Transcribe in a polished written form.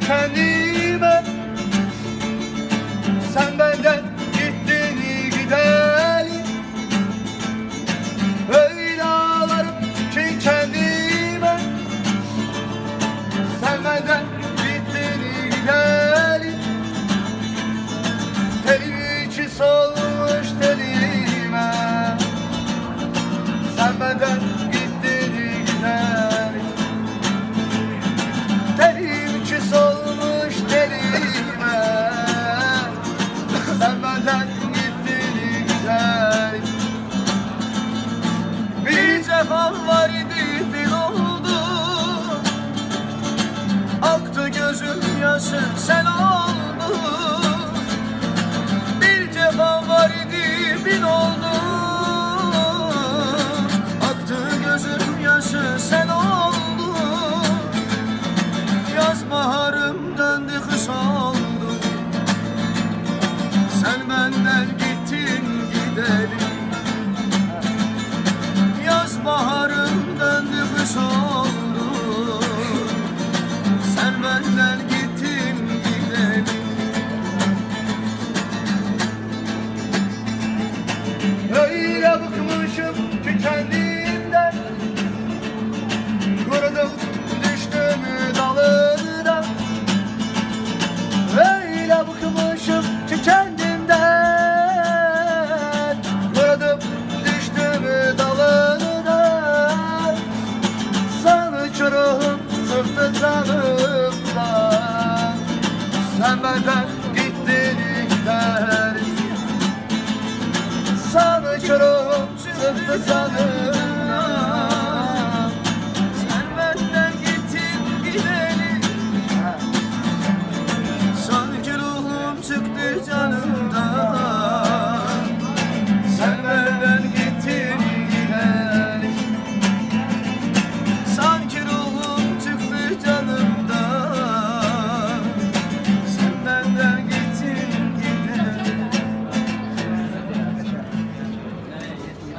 kendime. Sen benden gittin gideli, öyle ağlarım ki kendime. Sen benden gittin gideli, telim içi solmuş telime. Sen benden gittin gideli, telim içi solmuş telime. Sen benden gittin güzel. Bir cefam var idi, bir oldu. Aktı gözüm yaşı, sen oldun. Bir cefam var idi, bin oldu. Aktı gözüm yaşı, sen oldun. Yaz baharım döndü, kış oldu. Sen benden gittin gidelim. Yaz baharım döndü, kış oldu. Sen benden gittin gidelim. Öyle bıkmışım ki kendimden, kurudum düştüm dalına. Öyle bıkmışım ki kendimden, kurudum düştüm dalına. Sanıyorum sırtı canımdan. Sen benden gittin giderim. Sanıyorum sırtı canımdan.